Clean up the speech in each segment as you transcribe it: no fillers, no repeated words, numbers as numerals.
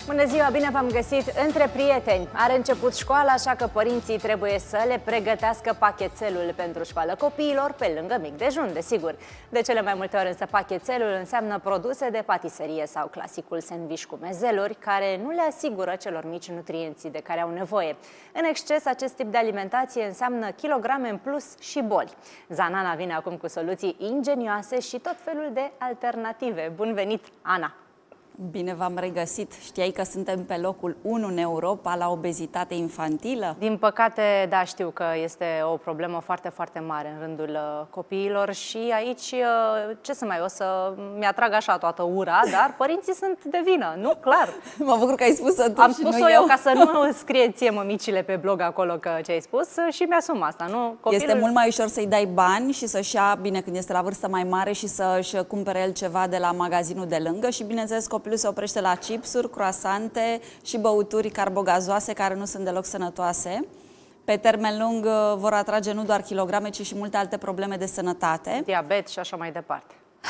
Bună ziua, bine v-am găsit între prieteni. Are început școala, așa că părinții trebuie să le pregătească pachetelul pentru școală copiilor, pe lângă mic dejun, desigur. De cele mai multe ori însă pachetelul înseamnă produse de patiserie sau clasicul sandwich cu mezeluri, care nu le asigură celor mici nutrienții de care au nevoie. În exces, acest tip de alimentație înseamnă kilograme în plus și boli. Zanana vine acum cu soluții ingenioase și tot felul de alternative. Bun venit, Ana! Bine v-am regăsit! Știai că suntem pe locul 1 în Europa la obezitate infantilă? Din păcate, da, știu că este o problemă foarte, foarte mare în rândul copiilor și aici, ce să mai, o să mi-atrag așa toată ura, dar părinții sunt de vină, nu? Clar! Mă bucur că ai spus-o tu. Am spus-o eu ca să nu scrie ție mămicile pe blog acolo că ce ai spus și mi-asum asta, nu? Copilul... Este mult mai ușor să-i dai bani și să-și ia, bine, când este la vârstă mai mare și să-și cumpere el ceva de la magazinul de lângă și, bineînțeles, copilul se oprește la chipsuri, croasante și băuturi carbogazoase care nu sunt deloc sănătoase. Pe termen lung vor atrage nu doar kilograme, ci și multe alte probleme de sănătate. Diabet și așa mai departe.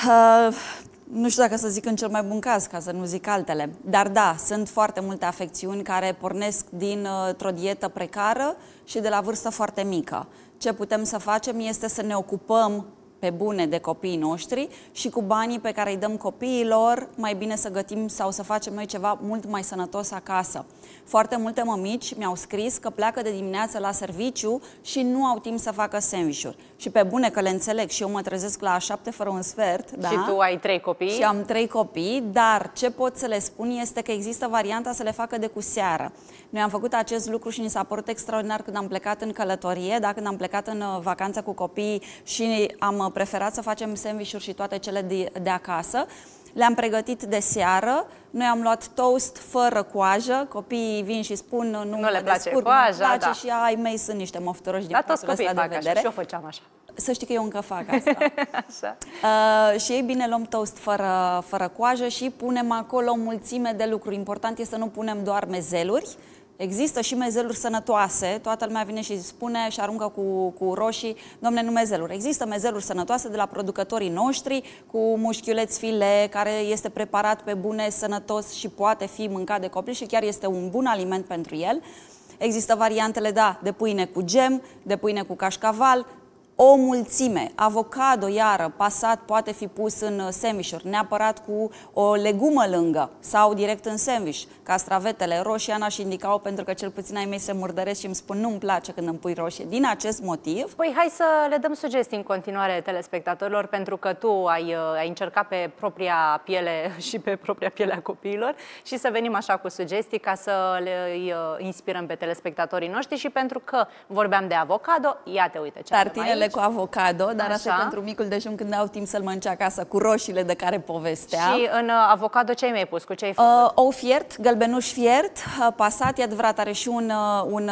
Nu știu dacă să zic în cel mai bun caz, ca să nu zic altele. Dar da, sunt foarte multe afecțiuni care pornesc dintr-o dietă precară și de la vârstă foarte mică. Ce putem să facem este să ne ocupăm pe bune de copiii noștri și cu banii pe care îi dăm copiilor, mai bine să gătim sau să facem noi ceva mult mai sănătos acasă. Foarte multe mămici mi-au scris că pleacă de dimineață la serviciu și nu au timp să facă sandwich-uri. Și pe bune că le înțeleg și eu mă trezesc la 7 fără un sfert. Da? Și tu ai 3 copii? Și am 3 copii, dar ce pot să le spun este că există varianta să le facă de cu seară. Noi am făcut acest lucru și ni s-a părut extraordinar când am plecat în călătorie, da? Când am plecat în vacanță cu copiii și am preferat să facem sandwich-uri și toate cele de acasă. Le-am pregătit de seară, noi am luat toast fără coajă, copiii vin și spun nu le place coaja, da. Și ai mei sunt niște mofturoși din punctul ăsta de vedere. Așa, și eu făceam așa. Să știi că eu încă fac asta. Așa. Și ei bine luăm toast fără coajă și punem acolo o mulțime de lucruri. Important este să nu punem doar mezeluri. Există și mezeluri sănătoase, toată lumea vine și spune și aruncă cu roșii, domne, nu mezeluri. Există mezeluri sănătoase de la producătorii noștri, cu mușchiuleț file, care este preparat pe bune, sănătos și poate fi mâncat de copil și chiar este un bun aliment pentru el. Există variantele, da, de pâine cu gem, de pâine cu cașcaval, o mulțime. Avocado, iară, pasat, poate fi pus în sandwich-uri, neapărat cu o legumă lângă sau direct în sandwich. Castravetele, roșii, Ana și indicau pentru că cel puțin ai mei se murdăresc și îmi spun nu-mi place când îmi pui roșie. Din acest motiv... Păi hai să le dăm sugestii în continuare telespectatorilor, pentru că tu ai încercat pe propria piele și pe propria piele a copiilor și să venim așa cu sugestii ca să le inspirăm pe telespectatorii noștri și pentru că vorbeam de avocado, iată, uite ce tartinele cu avocado, dar așa. Asta pentru micul dejun când au timp să-l mănânce acasă, cu roșiile de care povesteam. Și în avocado ce ai mai pus? Cu ce ai făcut? Ou fiert, gălbenuș fiert, pasat, e adevărat, are și un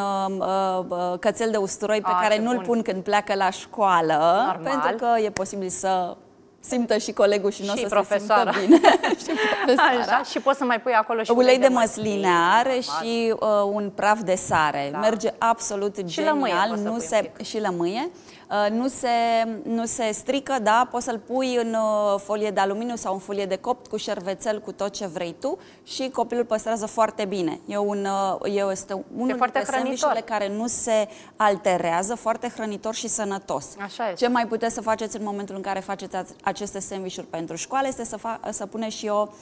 cățel de usturoi pe care nu-l pun când pleacă la școală, normal, pentru că e posibil să simtă și colegul și nu o să profesoara. se simtă bine. Și profesoara. Așa, și poți să mai pui acolo și ulei de măsline are și un praf de sare. Da. Merge absolut și genial. Lămâie, și lămâie. Nu se strică, da, poți să-l pui în folie de aluminiu sau în folie de copt cu șervețel, cu tot ce vrei tu și copilul păstrează foarte bine. Este unul dintre sandwich-urile care nu se alterează, foarte hrănitor și sănătos. Așa este. Ce mai puteți să faceți în momentul în care faceți aceste sandwich-uri pentru școală este să puneți și o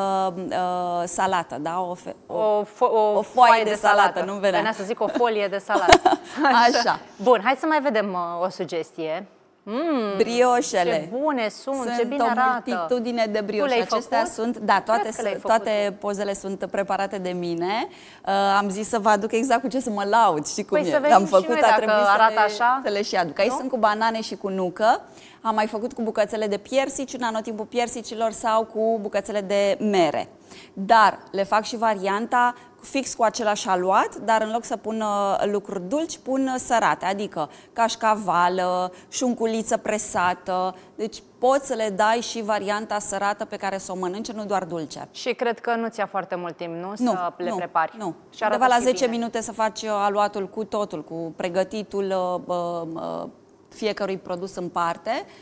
salată, da? O foaie de salată, nu venea. Venea să zic o folie de salată. Așa. Bun, hai să mai vedem o sugestie. Brioșele. Ce bune sunt, ce bine arată. Sunt o multitudine de brioșe. Acestea sunt, da, toate pozele sunt preparate de mine. Am zis să vă aduc exact cu ce să mă laud, știi cum e. Am făcut, a trebuit să le și aduc. Aici sunt cu banane și cu nucă. Am mai făcut cu bucățele de piersici, în anotipul piersicilor sau cu bucățele de mere. Dar le fac și varianta fix cu același aluat, dar în loc să pun lucruri dulci, pun sărate, adică cașcaval, șunculiță presată. Deci poți să le dai și varianta sărată pe care să o mănânce, nu doar dulce. Și cred că nu ți-a foarte mult timp, nu? Să le prepari. Nu. Și undeva la 10 minute să faci aluatul cu totul, cu pregătitul fiecărui produs în parte.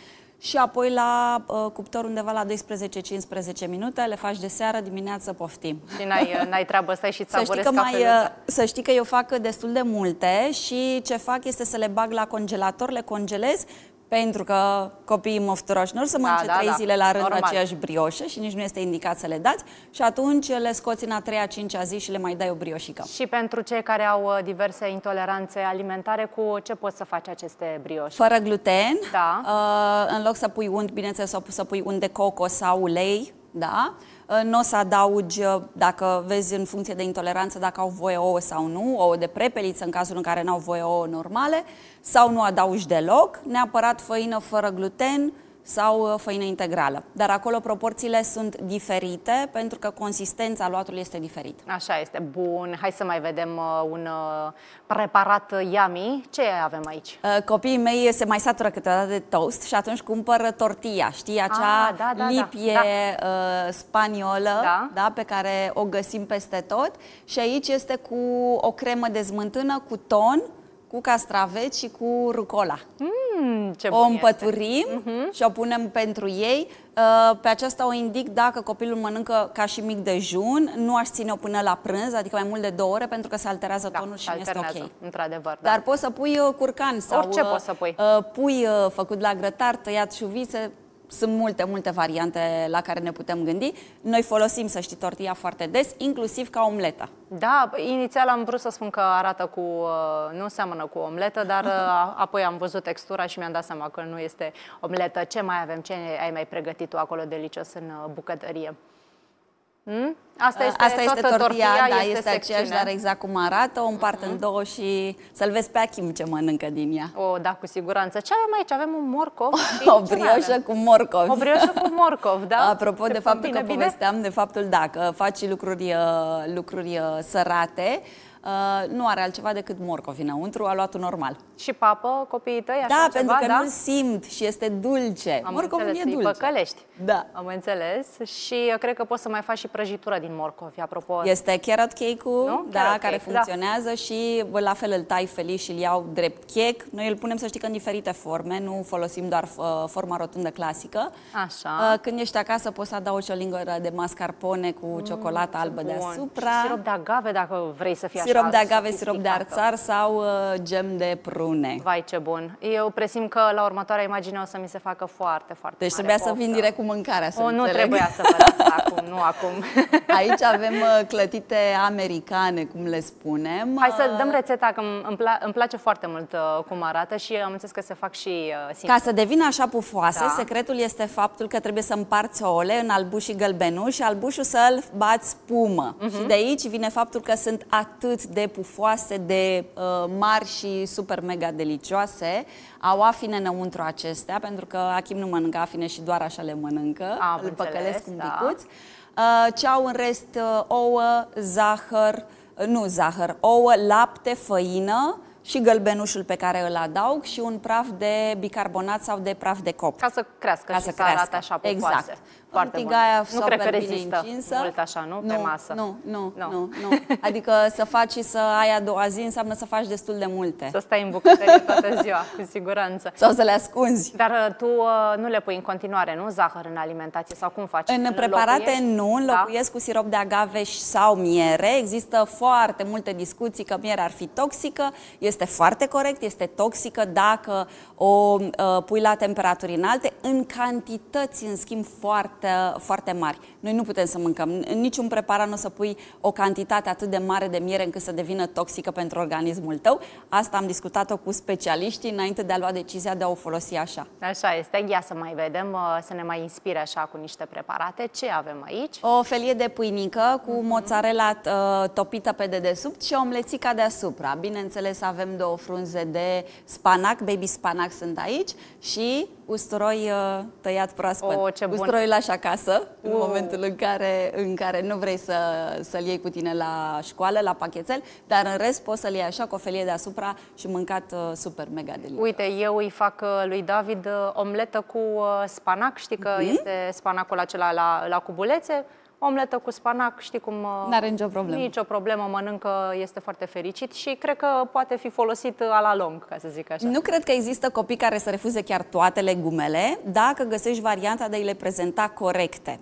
și apoi la cuptor undeva la 12-15 minute, le faci de seară, dimineață, poftim. Și n-ai treabă, stai și țaborezi să știi că eu fac destul de multe și ce fac este să le bag la congelator, le congelez, pentru că copiii mofturoși nu să mănânce 3 zile la rând aceeași brioșă și nici nu este indicat să le dați și atunci le scoți în a 3-a, 5-a zi și le mai dai o brioșică. Și pentru cei care au diverse intoleranțe alimentare, cu ce poți să faci aceste brioși? Fără gluten, da. În loc să pui unt, bineînțeles, să pui unt de coco sau ulei, da? Nu o să adaugi, dacă vezi în funcție de intoleranță, dacă au voie ouă sau nu, ouă de prepeliță în cazul în care n-au voie ouă normale, sau nu adaugi deloc, neapărat făină fără gluten sau făină integrală. Dar acolo proporțiile sunt diferite pentru că consistența luatului este diferită. Așa este. Bun. Hai să mai vedem un preparat yummy. Ce avem aici? Copiii mei se mai satură câteodată de toast și atunci cumpără tortilla. Știi? Acea lipie spaniolă, da, pe care o găsim peste tot. Și aici este cu o cremă de smântână, cu ton, cu castraveți și cu rucola. O împăturim și o punem pentru ei. Pe aceasta o indic dacă copilul mănâncă ca și mic dejun, nu aș ține-o până la prânz, adică mai mult de 2 ore, pentru că se alterează tonul și nu este ok. Într-adevăr. Dar poți să pui curcan sau orice poți să pui. Pui făcut la grătar, tăiat șuvițe. Sunt multe variante la care ne putem gândi. Noi folosim, să știi, tortilla foarte des, inclusiv ca omletă. Da, inițial am vrut să spun că arată cu, nu seamănă cu omletă, dar apoi am văzut textura și mi-am dat seama că nu este omletă. Ce mai avem? Ce ai mai pregătit tu acolo delicios în bucătărie? Asta este tortilla, da, este aceeași, dar exact cum arată, o împart în două și să-l vezi pe Achim ce mănâncă din ea. Da, cu siguranță. Ce avem aici? Avem un morcov. O brioșă cu morcov. O brioșă cu morcov, da? Apropo de faptul că povesteam de faptul, că faci lucruri sărate, nu are altceva decât morcov înăuntru, aluatul normal. Și papă copiii tăi? Așa da, pentru că nu simt și este dulce. Morcovul e dulce. Păcălești. Da. Am înțeles. Și cred că poți să mai faci și prăjitură din morcovi, apropo. Este carrot cake-ul, care funcționează și la fel îl tai feliz și îl iau drept cake. Noi îl punem, să știi, că în diferite forme, nu folosim doar forma rotundă clasică. Așa. Când ești acasă poți să adaugi o lingură de mascarpone cu ciocolată albă deasupra. Și sirop de agave, dacă vrei să fie așa. Sirop de agave, sirop de arțar sau gem de prune. Vai, ce bun! Eu presimt că la următoarea imagine o să mi se facă foarte Deci trebuia să vin direct cu mâncarea, să nu trebuia să vă las acum, nu acum. Aici avem clătite americane, cum le spunem. Hai să dăm rețeta, că îmi place foarte mult cum arată și am înțeles că se fac și Ca să devină așa pufoase, secretul este faptul că trebuie să împarți ouăle în albuș și gălbenuș și albușul să-l bați spumă. Și de aici vine faptul că sunt atât de pufoase, de mari și super mega delicioase. Au afine înăuntru acestea, pentru că Achim nu mănâncă afine și doar așa le mănâncă. Îl păcălesc un picuț. Ce au în rest? Ouă, ouă, lapte, făină și gălbenușul pe care îl adaug și un praf de bicarbonat sau de praf de copt. Ca să crească și să arate așa pufoase. Exact. Foarte bun. Nu cred că rezistă mult așa, nu? Pe masă. Nu. Adică să faci și să ai a doua zi înseamnă să faci destul de multe. Să stai în bucătărie toată ziua, cu siguranță. Sau să le ascunzi. Dar tu nu le pui în continuare, nu? Zahăr în alimentație sau cum faci? În preparate nu, înlocuiesc cu sirop de agave sau miere. Există foarte multe discuții că mierea ar fi toxică. Este foarte corect, este toxică dacă o pui la temperaturi înalte, în cantități, în schimb, foarte mari. Noi nu putem să mâncăm. În niciun preparat nu o să pui o cantitate atât de mare de miere încât să devină toxică pentru organismul tău. Asta am discutat-o cu specialiștii înainte de a lua decizia de a o folosi așa. Așa este. Ia să mai vedem, să ne mai inspire așa cu niște preparate. Ce avem aici? O felie de pâinică cu mozzarella topită pe dedesubt și o omlețica deasupra. Bineînțeles, avem 2 frunze de spanac, baby spanac sunt aici și usturoi tăiat proaspăt. Usturoiul lași acasă în momentul în care nu vrei să-l iei cu tine la școală, la pachetel, dar în rest poți să-l iei așa cu o felie deasupra și mâncat super mega delicios. Uite, eu îi fac lui David omletă cu spanac, știi că este spanacul acela la cubulețe, omletă cu spanac, știi cum... N-are nicio problemă. Nicio problemă, mănâncă, este foarte fericit și cred că poate fi folosit a la lung, ca să zic așa. Nu cred că există copii care să refuze chiar toate legumele, dacă găsești varianta de a le prezenta corecte.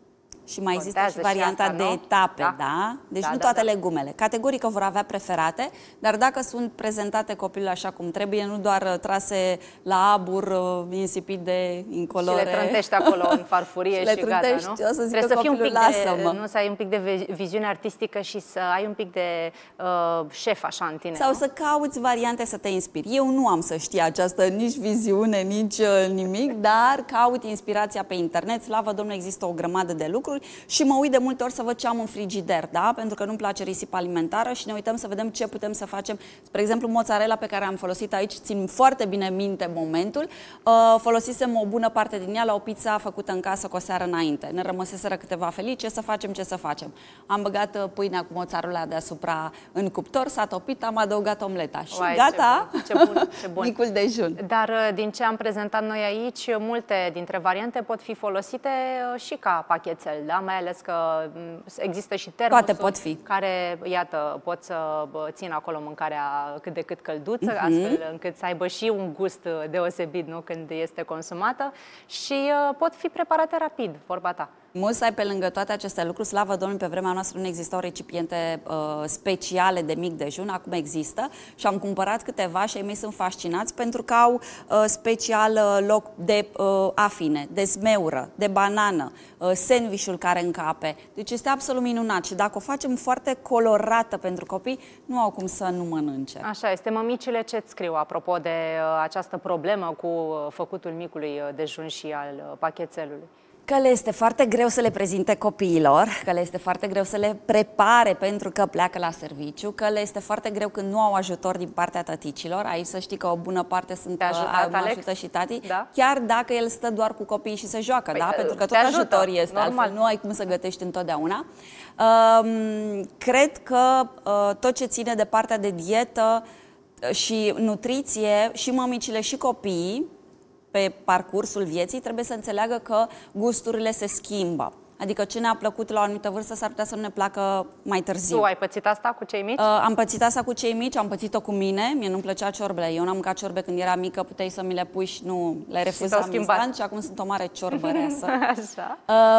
Și mai există și varianta de etape, da? Deci nu toate legumele. Categoric vor avea preferate, dar dacă sunt prezentate copilul așa cum trebuie, nu doar trase la abur, insipid de incolore. Și le trântești acolo în farfurie și gata, nu? O să zică trebuie să fii un pic lasă-mă. Nu, să ai un pic de viziune artistică și să ai un pic de șef așa în tine. Sau să cauți variante să te inspiri. Eu nu am să știu această nici viziune, nici nimic, dar caut inspirația pe internet. Slavă Domnului, există o grămadă de lucruri. Și mă uit de multe ori să văd ce am în frigider, da? Pentru că nu-mi place risipa alimentară și ne uităm să vedem ce putem să facem. Spre exemplu, mozzarella pe care am folosit aici, țin foarte bine minte momentul, folosisem o bună parte din ea la o pizza făcută în casă cu o seară înainte. Ne rămăseseră câteva felii, ce să facem? Am băgat pâinea cu mozzarella deasupra în cuptor, s-a topit, am adăugat omleta și gata, ce bun, ce bun. Micul dejun. Dar din ce am prezentat noi aici, multe dintre variante pot fi folosite și ca pachetel. Da? Mai ales că există și termosuri. Toate pot fi. Care, iată, pot să țină acolo mâncarea cât de cât călduță, astfel încât să aibă și un gust deosebit, nu? Când este consumată și pot fi preparate rapid, vorba ta. Musai, pe lângă toate aceste lucruri, slavă Domnului, pe vremea noastră nu existau recipiente speciale de mic dejun, acum există și am cumpărat câteva și ei mei sunt fascinați pentru că au special loc de afine, de zmeură, de banană, sandwich-ul care încape. Deci este absolut minunat și dacă o facem foarte colorată pentru copii, nu au cum să nu mănânce. Așa este. Mămicile ce-ți scriu apropo de această problemă cu făcutul micului dejun și al pachetelului? Că le este foarte greu să le prezinte copiilor, că le este foarte greu să le prepare pentru că pleacă la serviciu, că le este foarte greu când nu au ajutor din partea tăticilor. Aici să știi că o bună parte sunt mă ajută și tati, da? Chiar dacă el stă doar cu copiii și se joacă, da? Pentru că tot ajutor este, altfel nu ai cum să gătești întotdeauna. Cred că tot ce ține de partea de dietă și nutriție, și mămicile și copiii, pe parcursul vieții, trebuie să înțeleagă că gusturile se schimbă. Adică ce ne-a plăcut la o anumită vârstă s-ar putea să nu ne placă mai târziu. Tu ai pățit asta cu cei mici? Am pățit asta cu cei mici, am pățit-o cu mine. Mie nu-mi plăcea ciorbele. Eu n-am mâncat ciorbe când eram mică, puteai să mi le pui și nu le refuzam instant și acum sunt o mare ciorbăreasă. Așa.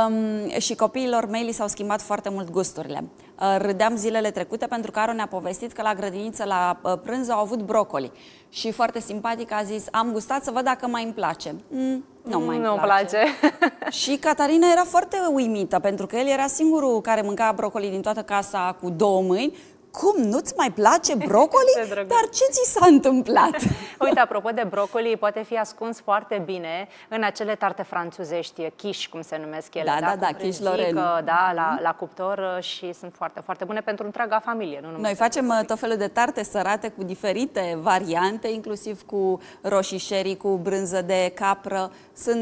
Și copiilor mei li s-au schimbat foarte mult gusturile. Râdeam zilele trecute pentru că Aro ne-a povestit că la grădiniță, la prânz, au avut brocoli. Și foarte simpatic a zis, am gustat să văd dacă mai îmi place. Nu-mi place. Și Catarina era foarte uimită, pentru că el era singurul care mânca brocoli din toată casa cu două mâini. Cum, nu-ți mai place brocoli? Dar ce ți s-a întâmplat? Uite, apropo de brocoli, poate fi ascuns foarte bine în acele tarte franțuzești, quiche, cum se numesc ele. Da, quiche Lorraine. Da, la cuptor și sunt foarte, foarte bune pentru întreaga familie. Noi facem tot felul de tarte sărate cu diferite variante, inclusiv cu roșii sherry, cu brânză de capră.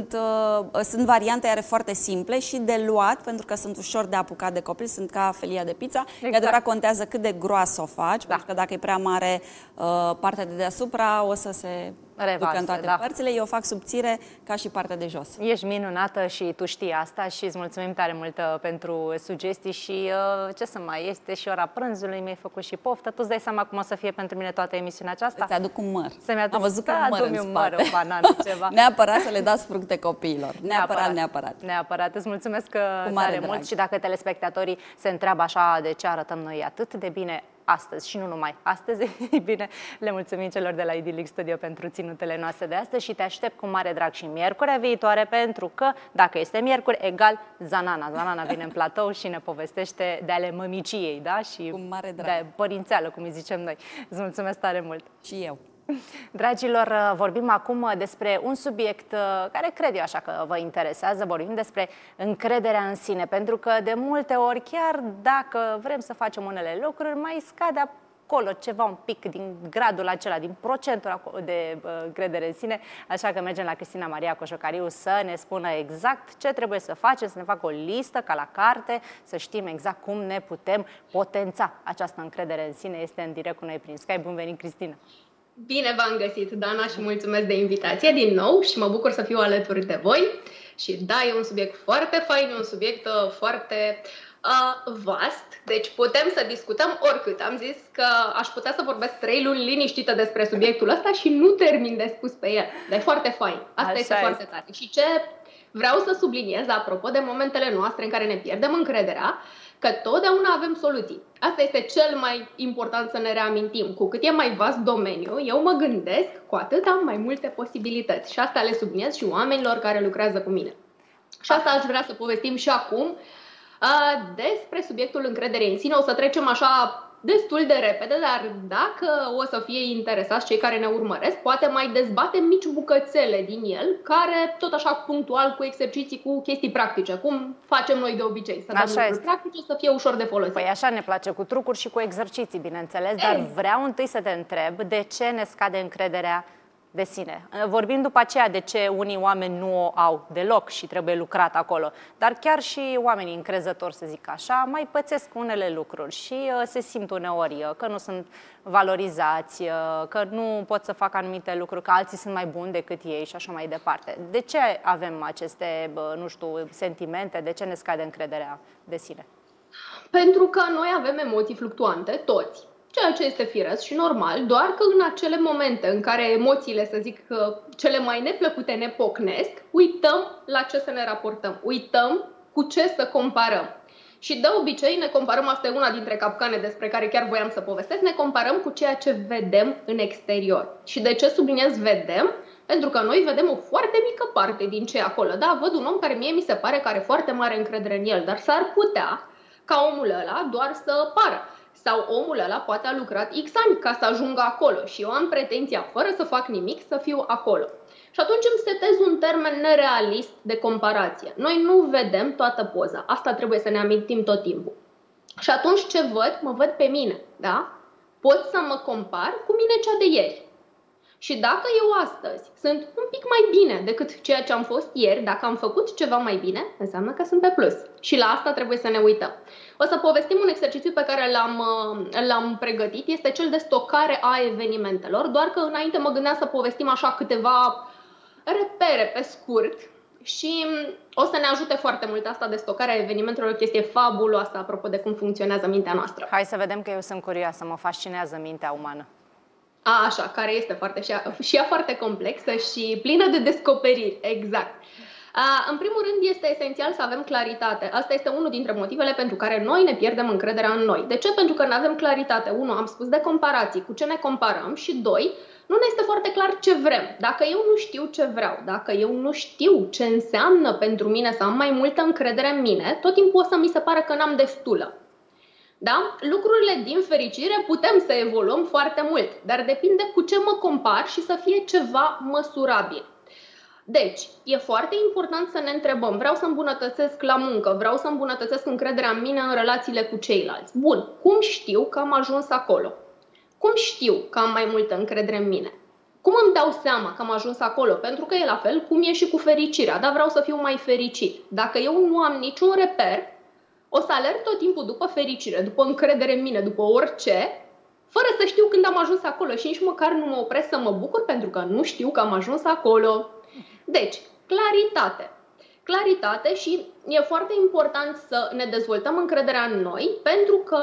Sunt variante foarte simple și de luat, pentru că sunt ușor de apucat de copil, sunt ca felia de pizza. Exact. Adevărat, contează cât de groasă o faci, pentru că dacă e prea mare, partea de deasupra o să se ducă în toate părțile. Eu o fac subțire ca și partea de jos. Ești minunată și tu știi asta și îți mulțumim tare mult pentru sugestii și ce să mai este și ora prânzului, mi-ai făcut și poftă. Tu îți dai seama cum o să fie pentru mine toată emisiunea aceasta? Îți aduc un măr. Am văzut că un măr în spate. Un banană, ceva. Neapărat să le dați fructe copiilor. Neapărat. Îți mulțumesc tare mult și dacă telespectatorii se întreabă așa de ce arătăm noi atât de bine astăzi și nu numai astăzi, bine, le mulțumim celor de la Idyllic Studio pentru ținutele noastre de astăzi și te aștept cu mare drag și miercurea viitoare, pentru că dacă este miercuri, egal Zanana. Zanana vine în platou și ne povestește de ale mămiciei, da? Și cu mare drag. De părințeală, cum îi zicem noi. Îți mulțumesc tare mult! Și eu! Dragilor, vorbim acum despre un subiect care cred eu așa că vă interesează. Vorbim despre încrederea în sine, pentru că de multe ori, chiar dacă vrem să facem unele lucruri, mai scade acolo ceva un pic din gradul acela, din procentul de încredere în sine. Așa că mergem la Cristina Maria Coșocariu să ne spună exact ce trebuie să facem, să ne facă o listă ca la carte, să știm exact cum ne putem potența această încredere în sine. Este în direct cu noi prin Skype. Bun venit, Cristina! Bine v-am găsit, Dana, și mulțumesc de invitație din nou și mă bucur să fiu alături de voi. Și da, e un subiect foarte fain, e un subiect foarte vast, deci putem să discutăm oricât. Am zis că aș putea să vorbesc 3 luni liniștită despre subiectul ăsta și nu termin de spus pe el. Dar e foarte fain. Asta este foarte tare. Și ce vreau să subliniez, apropo de momentele noastre în care ne pierdem încrederea, că totdeauna avem soluții. Asta este cel mai important să ne reamintim. Cu cât e mai vast domeniu, eu mă gândesc cu atât am mai multe posibilități. Și asta le subliniez și oamenilor care lucrează cu mine. Și asta aș vrea să povestim și acum despre subiectul încrederei în sine. O să trecem așa destul de repede, dar dacă o să fie interesați cei care ne urmăresc, poate mai dezbatem mici bucățele din el, care tot așa punctual, cu exerciții, cu chestii practice, cum facem noi de obicei, să dăm lucruri practice, să fie ușor de folosit. Păi așa ne place, cu trucuri și cu exerciții, bineînțeles, dar vreau întâi să te întreb de ce ne scade încrederea de sine. Vorbim după aceea de ce unii oameni nu o au deloc și trebuie lucrat acolo. Dar chiar și oamenii încrezători, să zic așa, mai pățesc unele lucruri și se simt uneori că nu sunt valorizați, că nu pot să facă anumite lucruri, că alții sunt mai buni decât ei și așa mai departe. De ce avem aceste, nu știu, sentimente? De ce ne scade încrederea de sine? Pentru că noi avem emoții fluctuante, toți. Ceea ce este firesc și normal, doar că în acele momente în care emoțiile, să zic, cele mai neplăcute ne pocnesc, uităm la ce să ne raportăm, uităm cu ce să comparăm. Și de obicei ne comparăm, asta e una dintre capcane despre care chiar voiam să povestesc, ne comparăm cu ceea ce vedem în exterior. Și de ce subliniez vedem? Pentru că noi vedem o foarte mică parte din ce e acolo. Da, văd un om care mie mi se pare că are foarte mare încredere în el, dar s-ar putea ca omul ăla doar să pară. Sau omul ăla poate a lucrat X ani ca să ajungă acolo și eu am pretenția, fără să fac nimic, să fiu acolo. Și atunci îmi setez un termen nerealist de comparație. Noi nu vedem toată poza. Asta trebuie să ne amintim tot timpul. Și atunci ce văd? Mă văd pe mine, da? Pot să mă compar cu mine cea de ieri. Și dacă eu astăzi sunt un pic mai bine decât ceea ce am fost ieri, dacă am făcut ceva mai bine, înseamnă că sunt pe plus. Și la asta trebuie să ne uităm. O să povestim un exercițiu pe care l-am pregătit, este cel de stocare a evenimentelor, doar că înainte mă gândeam să povestim așa câteva repere pe scurt și o să ne ajute foarte mult asta de stocarea evenimentelor, o chestie fabuloasă apropo de cum funcționează mintea noastră. Hai să vedem, că eu sunt curioasă, mă fascinează mintea umană. Așa, care este foarte și ea foarte complexă și plină de descoperiri, exact. În primul rând este esențial să avem claritate. Asta este unul dintre motivele pentru care noi ne pierdem încrederea în noi. De ce? Pentru că nu avem claritate. 1, am spus de comparații, cu ce ne comparăm și 2, nu ne este foarte clar ce vrem. Dacă eu nu știu ce vreau, dacă eu nu știu ce înseamnă pentru mine să am mai multă încredere în mine, tot timpul o să mi se pare că n-am destulă. Da? Lucrurile, din fericire, putem să evoluăm foarte mult, dar depinde cu ce mă compar și să fie ceva măsurabil. Deci, e foarte important să ne întrebăm, vreau să îmbunătățesc la muncă, vreau să îmbunătățesc încrederea în mine în relațiile cu ceilalți. Bun, cum știu că am ajuns acolo? Cum știu că am mai multă încredere în mine? Cum îmi dau seama că am ajuns acolo? Pentru că e la fel cum e și cu fericirea, dar vreau să fiu mai fericit. Dacă eu nu am niciun reper, o să alerg tot timpul după fericire, după încredere în mine, după orice, fără să știu când am ajuns acolo și nici măcar nu mă opresc să mă bucur pentru că nu știu că am ajuns acolo. Deci, claritate. Claritate și e foarte important să ne dezvoltăm încrederea în noi pentru că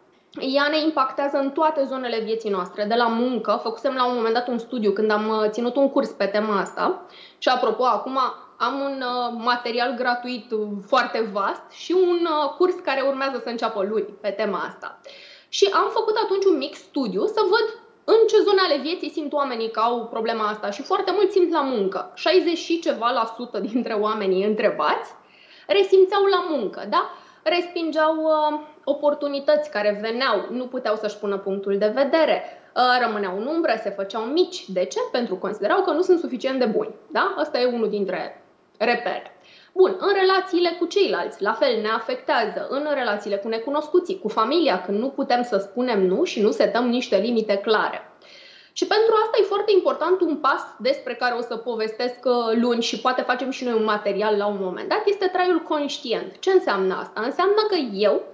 ea ne impactează în toate zonele vieții noastre. De la muncă, făcusem la un moment dat un studiu când am ținut un curs pe tema asta și apropo, acum am un material gratuit foarte vast și un curs care urmează să înceapă luni pe tema asta. Și am făcut atunci un mic studiu să văd în ce zone ale vieții simt oamenii că au problema asta și foarte mult simt la muncă. 60 și ceva % dintre oamenii întrebați resimțeau la muncă, da? Respingeau oportunități care veneau, nu puteau să-și pună punctul de vedere, rămâneau în umbră, se făceau mici. De ce? Pentru că considerau că nu sunt suficient de buni. Da? Asta e unul dintre repere. Bun, în relațiile cu ceilalți, la fel, ne afectează. În relațiile cu necunoscuții, cu familia, când nu putem să spunem nu și nu setăm niște limite clare. Și pentru asta e foarte important un pas despre care o să povestesc luni și poate facem și noi un material la un moment dat, este traiul conștient. Ce înseamnă asta? Înseamnă că eu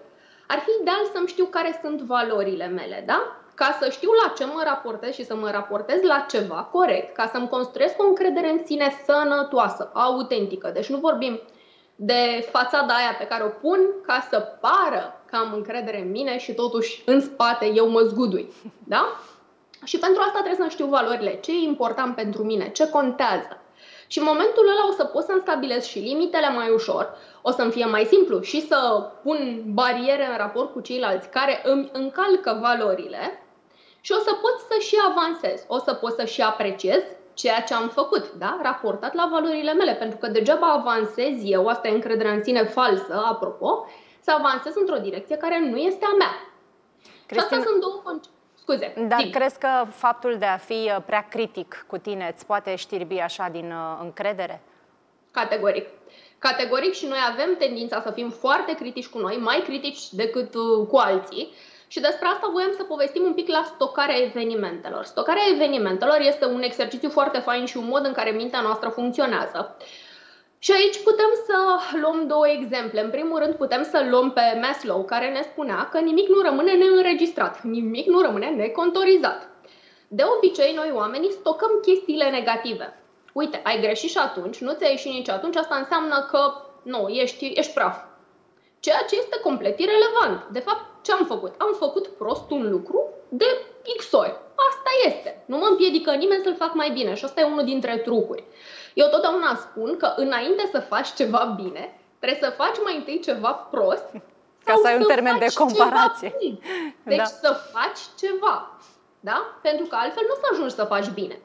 ar fi ideal să-mi știu care sunt valorile mele, da? Ca să știu la ce mă raportez și să mă raportez la ceva corect, ca să-mi construiesc o încredere în sine sănătoasă, autentică. Deci nu vorbim de fațada aia pe care o pun ca să pară că am încredere în mine și totuși în spate eu mă zgudui, da? Și pentru asta trebuie să știu valorile, ce e important pentru mine, ce contează. Și în momentul ăla o să pot să-mi stabilesc și limitele mai ușor, o să-mi fie mai simplu și să pun bariere în raport cu ceilalți care îmi încalcă valorile și o să pot să și avansez, o să pot să și apreciez ceea ce am făcut, da? Raportat la valorile mele, pentru că degeaba avansez eu, asta e încrederea în sine falsă, apropo, să avansez într-o direcție care nu este a mea. Și asta sunt două concepte. Scuze. Dar crezi că faptul de a fi prea critic cu tine îți poate știrbi așa din încredere? Categoric. Categoric, și noi avem tendința să fim foarte critici cu noi, mai critici decât cu alții. Și despre asta voiam să povestim un pic la stocarea evenimentelor. Stocarea evenimentelor este un exercițiu foarte fain și un mod în care mintea noastră funcționează. Și aici putem să luăm două exemple. În primul rând putem să luăm pe Maslow, care ne spunea că nimic nu rămâne neînregistrat, nimic nu rămâne necontorizat. De obicei, noi oamenii stocăm chestiile negative. Uite, ai greșit și atunci, nu ți-a ieșit nici atunci, asta înseamnă că nu, ești praf. Ceea ce este complet irelevant. De fapt, ce am făcut? Am făcut prost un lucru de X ori. Asta este. Nu mă împiedică nimeni să-l fac mai bine și asta e unul dintre trucuri. Eu totdeauna spun că înainte să faci ceva bine, trebuie să faci mai întâi ceva prost ca să ai un termen de comparație. Deci da, să faci ceva, da? Pentru că altfel nu o să ajungi să faci bine.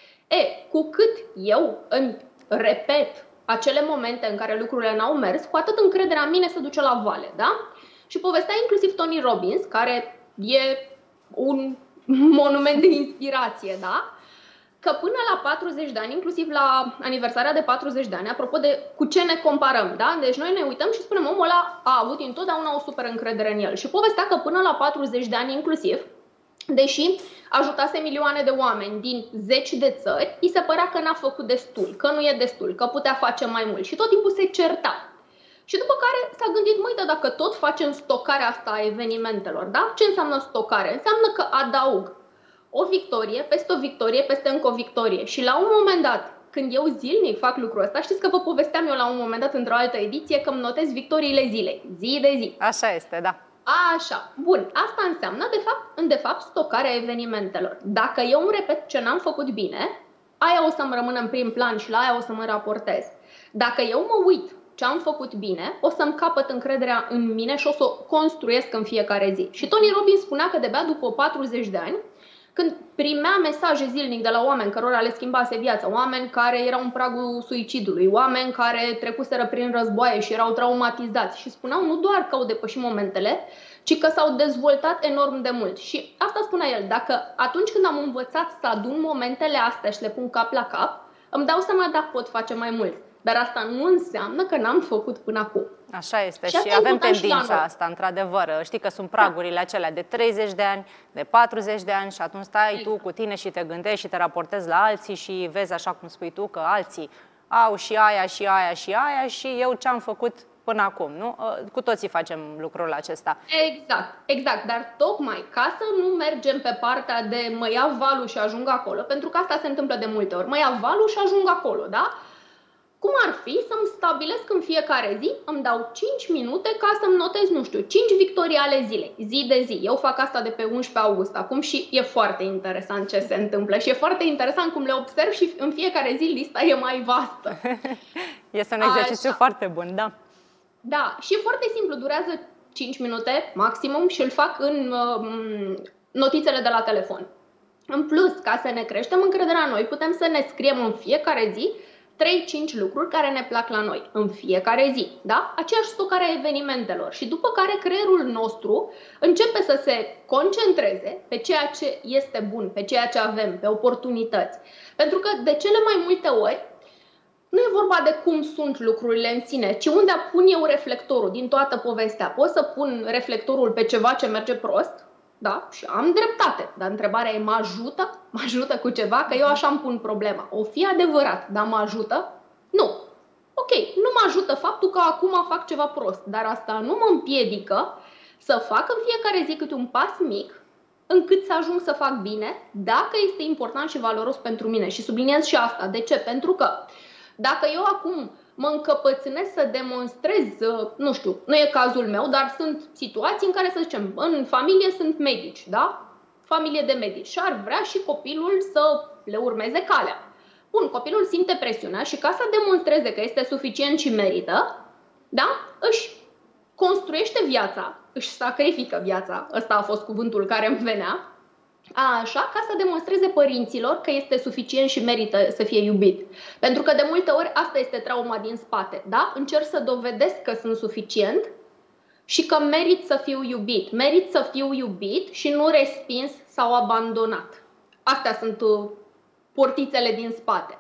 Cu cât eu îmi repet acele momente în care lucrurile n-au mers, cu atât încrederea în mine se duce la vale, da? Și povestea inclusiv Tony Robbins, care e un monument de inspirație, da? Că până la 40 de ani, inclusiv la aniversarea de 40 de ani, apropo de cu ce ne comparăm, da? Deci noi ne uităm și spunem, omul ăla a avut întotdeauna o super încredere în el. Și povestea că până la 40 de ani inclusiv, deși ajutase milioane de oameni din 10 de țări, îi se părea că n-a făcut destul, că nu e destul, că putea face mai mult și tot timpul se certa. Și după care s-a gândit, măi, dar dacă tot facem stocarea asta a evenimentelor, da? Ce înseamnă stocare? Înseamnă că adaug o victorie peste o victorie peste încă o victorie. Și la un moment dat, când eu zilnic fac lucrul ăsta, știți că vă povesteam eu la un moment dat într-o altă ediție că îmi notez victoriile zilei, zi de zi. Așa este, da. Așa, bun, asta înseamnă de fapt stocarea evenimentelor. Dacă eu îmi repet ce n-am făcut bine, aia o să-mi rămână în prim plan și la aia o să mă raportez. Dacă eu mă uit ce am făcut bine, o să-mi capăt încrederea în mine și o să o construiesc în fiecare zi. Și Tony Robbins spunea că de-abia după 40 de ani, când primea mesaje zilnic de la oameni cărora le schimbase viața, oameni care erau în pragul suicidului, oameni care trecuseră prin războaie și erau traumatizați și spuneau nu doar că au depășit momentele, ci că s-au dezvoltat enorm de mult. Și asta spunea el, dacă atunci când am învățat să adun momentele astea și le pun cap la cap, îmi dau seama dacă pot face mai mult. Dar asta nu înseamnă că n-am făcut până acum. Așa este și avem tendința asta, într-adevăr. Știi că sunt pragurile acelea de 30 de ani, de 40 de ani și atunci stai tu cu tine și te gândești și te raportezi la alții și vezi, așa cum spui tu, că alții au și aia și aia și aia și eu ce am făcut până acum, nu? Cu toții facem lucrul acesta. Exact, dar tocmai ca să nu mergem pe partea de mă ia valul și ajung acolo, pentru că asta se întâmplă de multe ori, mă ia valul și ajung acolo, da? Cum ar fi să-mi stabilesc în fiecare zi, îmi dau 5 minute ca să-mi notez, nu știu, 5 victorii ale zilei, zi de zi. Eu fac asta de pe 11 august acum și e foarte interesant ce se întâmplă și e foarte interesant cum le observ și în fiecare zi lista e mai vastă. Este un exercițiu foarte bun, da. Da, și e foarte simplu, durează 5 minute maximum și îl fac în notițele de la telefon. În plus, ca să ne creștem încrederea în noi, putem să ne scriem în fiecare zi 3-5 lucruri care ne plac la noi în fiecare zi, da? Aceeași stocare a evenimentelor și după care creierul nostru începe să se concentreze pe ceea ce este bun, pe ceea ce avem, pe oportunități. Pentru că de cele mai multe ori nu e vorba de cum sunt lucrurile în sine, ci unde pun eu reflectorul din toată povestea. Pot să pun reflectorul pe ceva ce merge prost? Da, și am dreptate, dar întrebarea e, mă ajută? Mă ajută cu ceva? Că eu așa îmi pun problema. O fi adevărat, dar mă ajută? Nu. Ok, nu mă ajută faptul că acum fac ceva prost, dar asta nu mă împiedică să fac în fiecare zi câte un pas mic, încât să ajung să fac bine, dacă este important și valoros pentru mine. Și subliniez și asta. De ce? Pentru că dacă eu acum mă încăpățânez să demonstrez, nu știu, nu e cazul meu, dar sunt situații în care, să zicem, în familie sunt medici, da? Familie de medici și ar vrea și copilul să le urmeze calea. Bun, copilul simte presiunea și ca să demonstreze că este suficient și merită, da? Își construiește viața, își sacrifică viața, ăsta a fost cuvântul care îmi venea, așa, ca să demonstreze părinților că este suficient și merită să fie iubit. Pentru că de multe ori asta este trauma din spate, da? Încerc să dovedesc că sunt suficient și că merit să fiu iubit. Merit să fiu iubit și nu respins sau abandonat. Astea sunt portițele din spate.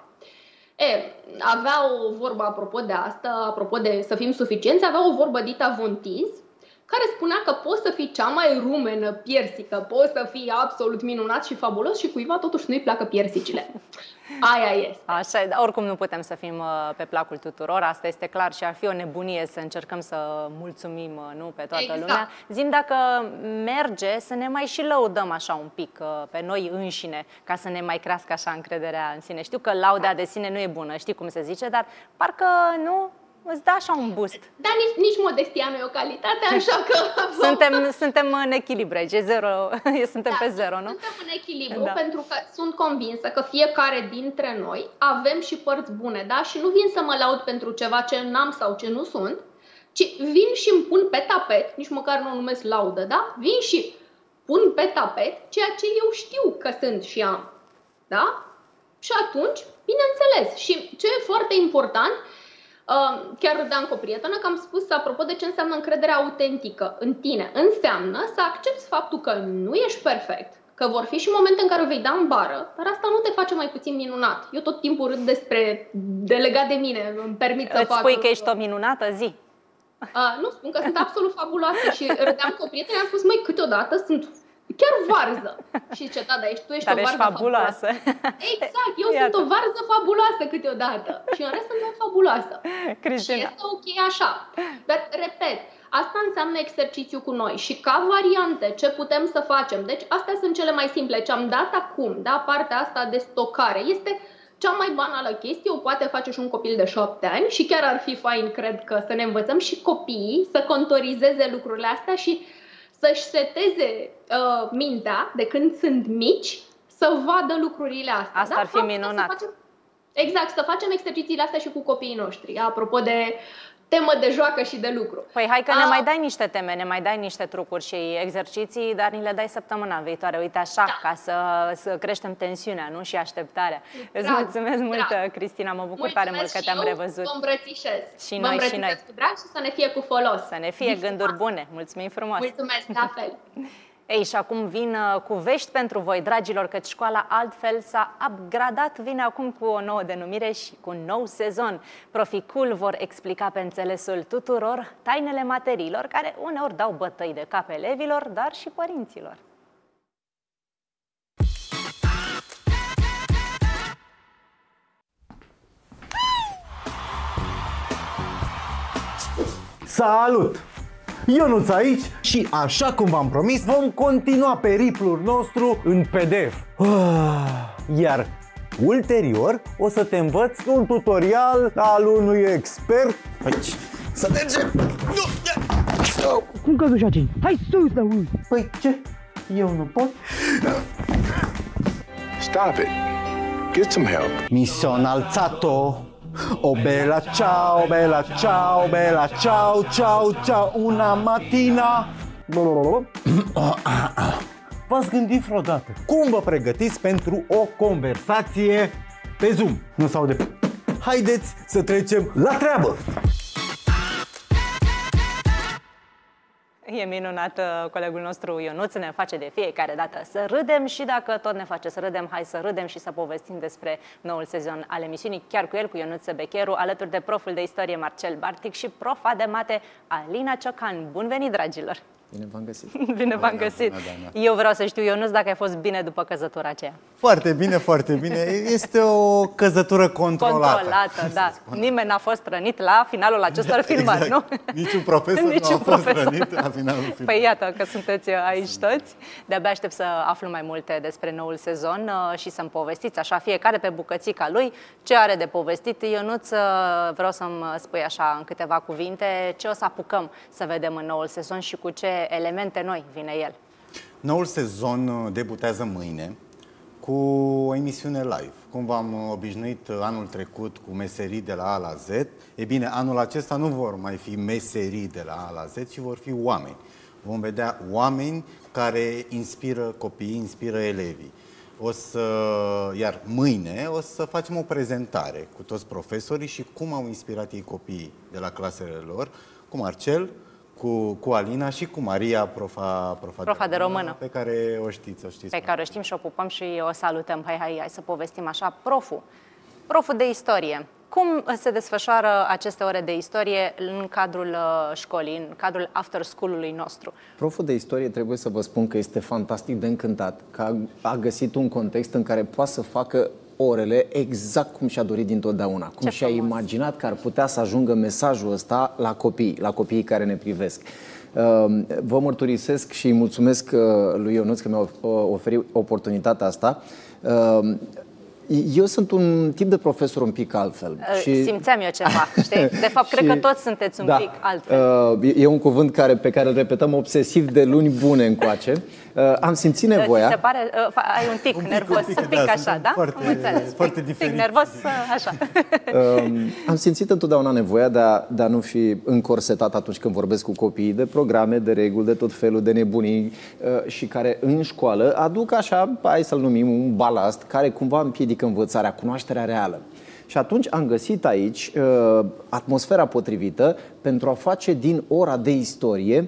Avea o vorbă apropo de asta, apropo de să fim suficienți, avea o vorbă Dita Von Teese, care spunea că poți să fii cea mai rumenă piersică, poți să fii absolut minunat și fabulos și cuiva totuși nu-i placă piersicile. Aia este. Așa e, dar oricum nu putem să fim pe placul tuturor, asta este clar și ar fi o nebunie să încercăm să mulțumim, nu, pe toată lumea. Zi-mi dacă merge să ne mai și lăudăm așa un pic pe noi înșine, ca să ne mai crească așa încrederea în sine. Știu că lauda de sine nu e bună, știi cum se zice, dar parcă nu... Îți dă așa un boost. Dar nici modestia nu e o calitate, așa că... Suntem în echilibru aici, suntem pe zero, nu? Suntem în echilibru, pentru că sunt convinsă că fiecare dintre noi avem și părți bune, da? Și nu vin să mă laud pentru ceva ce n-am sau ce nu sunt, ci vin și îmi pun pe tapet, nici măcar nu o numesc laudă, da? Vin și pun pe tapet ceea ce eu știu că sunt și am, da? Și atunci, bineînțeles, și ce e foarte important, chiar râdeam cu o prietenă că am spus, apropo de ce înseamnă încrederea autentică în tine, înseamnă să accepti faptul că nu ești perfect, că vor fi și momente în care o vei da în bară, dar asta nu te face mai puțin minunat. Eu tot timpul râd despre legat de mine, îmi permit să fac... Îți spui că ești o minunată zi? Nu, spun că sunt absolut fabuloasă și râdeam cu o prietenă, am spus, măi, câteodată sunt chiar varză. Și zice, da, dar tu ești o varză fabuloasă. Exact, eu sunt o varză fabuloasă câteodată. Și în rest sunt o fabuloasă. Cristina. Și este ok așa. Dar, repet, asta înseamnă exercițiu cu noi. Și ca variante, ce putem să facem? Deci, astea sunt cele mai simple. Ce am dat acum, da, partea asta de stocare, este cea mai banală chestie. O poate face și un copil de 7 ani și chiar ar fi fain, cred că, să ne învățăm și copiii să contorizeze lucrurile astea și să-și seteze mintea de când sunt mici să vadă lucrurile astea. Asta ar fi minunat. Exact, să facem exercițiile astea și cu copiii noștri, apropo de temă de joacă și de lucru. Păi hai că ne mai dai niște teme, ne mai dai niște trucuri și exerciții, dar ni le dai săptămâna viitoare. Uite așa, ca să creștem tensiunea, nu? Și așteptarea. Îți mulțumesc mult, Cristina, mă bucur tare mult că te-am revăzut. Vă îmbrățișez. Și noi, și noi. Cu drag și să ne fie cu folos. Să ne fie gânduri bune. Mulțumim frumos. Mulțumesc, la fel. Ei, și acum vin cu vești pentru voi, dragilor, căci școala Altfel s-a upgradat, vine acum cu o nouă denumire și cu un nou sezon. Proficul vor explica pe înțelesul tuturor tainele materiilor, care uneori dau bătăi de cap elevilor, dar și părinților. Salut! Ionuț aici și, așa cum v-am promis, vom continua periplul nostru în PDF. Iar ulterior o să te învăț un tutorial al unui expert. Aici. Să mergem! Cum căzuși aici? Hai sus, da ui! Păi ce? Eu nu pot? Stop it. Get some help. Missione alzato. Oh bella ciao, bella ciao, bella ciao, ciao, ciao, una mattina. V-ați gândit vreodată cum vă pregătiți pentru o conversație pe Zoom? Nu s aude. Haideți să trecem la treabă! E minunat, colegul nostru Ionuț ne face de fiecare dată să râdem și dacă tot ne face să râdem, hai să râdem și să povestim despre noul sezon al emisiunii, chiar cu el, cu Ionuț Becheru, alături de proful de istorie Marcel Bartic și profa de mate Alina Ciocan. Bun venit, dragilor! Bine v-am găsit! Bine v-am găsit! Eu vreau să știu, Ionuț, dacă ai fost bine după căzătura aceea. Foarte bine, foarte bine. Este o căzătură controlată. Controlată, da. Nimeni n-a fost rănit la finalul acestor filmări, nu? Niciun profesor nu a fost rănit la finalul filmului. Păi iată că sunteți aici toți. De-abia aștept să aflu mai multe despre noul sezon și să-mi povestiți așa fiecare pe bucățica lui ce are de povestit. Ionuț, vreau să-mi spui așa în câteva cuvinte ce o să apucăm să vedem în noul sezon și cu ce elemente noi vine el. Noul sezon debutează mâine cu o emisiune live. Cum v-am obișnuit anul trecut cu meserii de la A la Z, e bine, anul acesta nu vor mai fi meserii de la A la Z, ci vor fi oameni. Vom vedea oameni care inspiră copiii, inspiră elevii. Iar mâine o să facem o prezentare cu toți profesorii și cum au inspirat ei copiii de la clasele lor, cu Marcel, cu Alina și cu Maria, profa de română, pe care o știți. Pe care o știm și o pupăm și o salutăm. Hai să povestim așa. Proful de istorie. Cum se desfășoară aceste ore de istorie în cadrul școlii, în cadrul after school-ului nostru? Proful de istorie, trebuie să vă spun că este fantastic de încântat, că a găsit un context în care poate să facă orele exact cum și-a dorit dintotdeauna, cum și-a imaginat că ar putea să ajungă mesajul ăsta la copiii care ne privesc. Vă mărturisesc și îi mulțumesc lui Ionuț că mi-a oferit oportunitatea asta. Eu sunt un tip de profesor un pic altfel. Simțeam eu ceva, știi? De fapt, cred că toți sunteți un pic altfel. E un cuvânt pe care îl repetăm obsesiv de luni bune încoace. Am simțit nevoia... Se pare, ai un tic nervos, un pic așa, da? Foarte diferit. Nervos, așa. Am simțit întotdeauna nevoia de a nu fi încorsetat atunci când vorbesc cu copiii de programe, de reguli, de tot felul de nebunii și care în școală aduc așa, hai să-l numim, un balast care cumva împiedică învățarea, cunoașterea reală. Și atunci am găsit aici atmosfera potrivită pentru a face din ora de istorie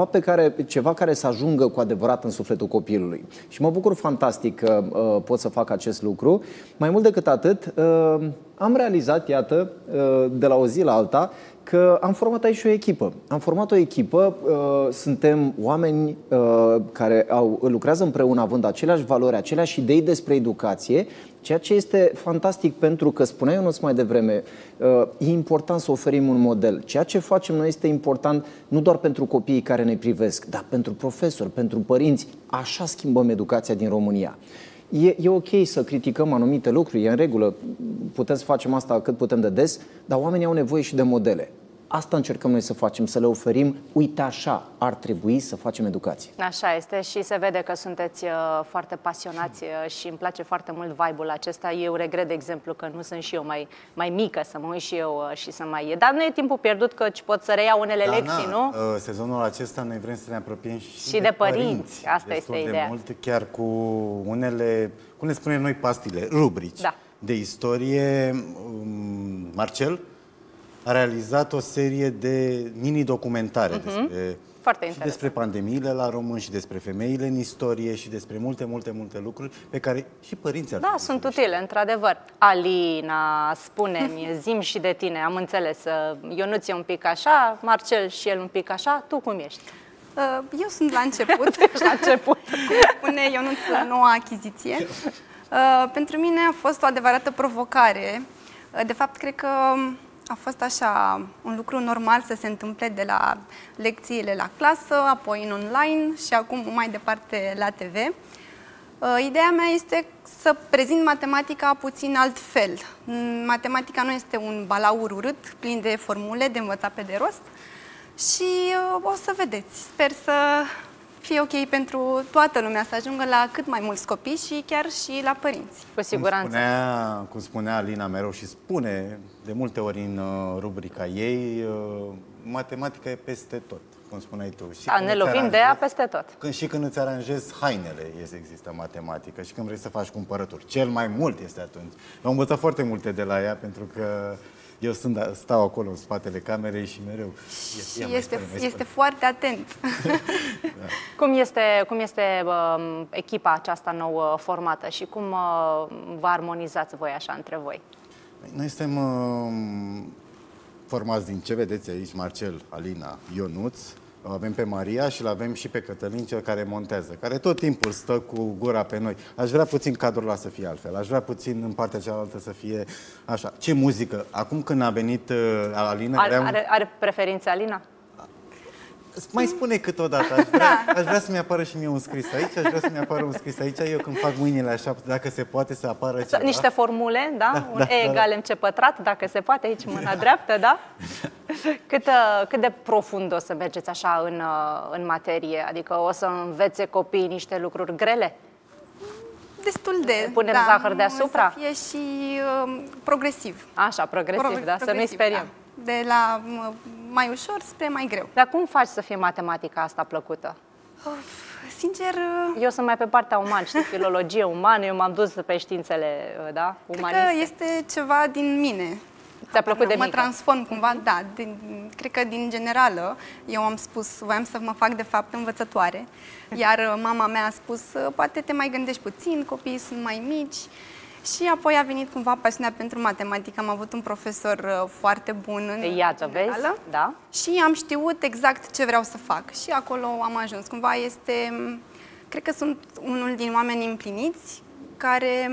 ceva care să ajungă cu adevărat în sufletul copilului. Și mă bucur fantastic că pot să fac acest lucru. Mai mult decât atât, am realizat, iată, de la o zi la alta, că am format aici o echipă. Am format o echipă, suntem oameni care lucrează împreună având aceleași valori, aceleași idei despre educație, ceea ce este fantastic pentru că, spunea Ionuț mai devreme, e important să oferim un model. Ceea ce facem noi este important nu doar pentru copiii care ne privesc, dar pentru profesori, pentru părinți. Așa schimbăm educația din România. E ok să criticăm anumite lucruri, e în regulă, putem să facem asta cât putem de des, dar oamenii au nevoie și de modele. Asta încercăm noi să facem, să le oferim, uite așa ar trebui să facem educație. Așa este și se vede că sunteți foarte pasionați și îmi place foarte mult vibe-ul acesta. Eu regret, de exemplu, că nu sunt și eu mai mică să mă uit și eu și să mai... Dar nu e timpul pierdut, că pot să reiau unele lecții, nu? Sezonul acesta noi vrem să ne apropiem și de părinți. Asta este ideea. Mult, chiar cu unele, cum le spunem noi, pastile, rubrici de istorie. Marcel a realizat o serie de mini-documentare despre pandemiile la români și despre femeile în istorie și despre multe lucruri pe care și părinții ar trebui sunt utile, într-adevăr. Alina, spune-mi, zi-mi și de tine, am înțeles. Ionuț e un pic așa, Marcel și el un pic așa, tu cum ești? Eu sunt la început. La început. Cum spune Ionuț, noua achiziție. Pentru mine a fost o adevărată provocare. De fapt, cred că a fost așa un lucru normal să se întâmple de la lecțiile la clasă, apoi în online și acum mai departe la TV. Ideea mea este să prezint matematica puțin altfel. Matematica nu este un balaur urât, plin de formule de învățat pe de rost și o să vedeți. Sper să fie ok pentru toată lumea, să ajungă la cât mai mulți copii și chiar și la părinți. Cu siguranță. Cum spunea Alina mereu și spune de multe ori în rubrica ei, matematica e peste tot, cum spuneai tu. Și ne lovim de ea peste tot. Când îți aranjezi hainele, există matematică și când vrei să faci cumpărături. Cel mai mult este atunci. Am învățat foarte multe de la ea pentru că eu stau acolo în spatele camerei și mereu... Este foarte atent. Cum este echipa aceasta nou formată și cum vă armonizați voi așa între voi? Noi suntem formați din ce vedeți aici, Marcel, Alina, Ionuț, O avem pe Maria și l-avem și pe Cătălin, cel care montează, care tot timpul stă cu gura pe noi. Aș vrea puțin cadrul ăla să fie altfel, aș vrea puțin în partea cealaltă să fie așa. Ce muzică? Acum când a venit Alina... Are preferințe Alina? Mai spune câteodată, aș vrea să-mi apară și mie un scris aici, aș vrea să-mi apară un scris aici, eu când fac mâinile așa, dacă se poate să apară ceva. Niște formule, da? Un E egal MC pătrat, dacă se poate, aici mâna dreaptă, da? Cât de profund o să mergeți așa în materie? Adică o să învețe copiii niște lucruri grele? Destul de. Punem zahăr deasupra? Să fie și progresiv. Așa, progresiv, da? Să nu-i speriem. Da. De la mai ușor spre mai greu. Dar cum faci să fie matematica asta plăcută? Sincer... Eu sunt mai pe partea umană, știi, filologie umană, eu m-am dus pe științele, da, umaniste. Cred că este ceva din mine. Ți-a plăcut de mică? Mă transform cumva, da, cred că din generală, eu am spus, voiam să mă fac de fapt învățătoare, iar mama mea a spus, poate te mai gândești puțin, copiii sunt mai mici. Și apoi a venit cumva pasiunea pentru matematică. Am avut un profesor foarte bun în generală, da. Și am știut exact ce vreau să fac. Și acolo am ajuns. Cumva este... Cred că sunt unul din oameni împliniți care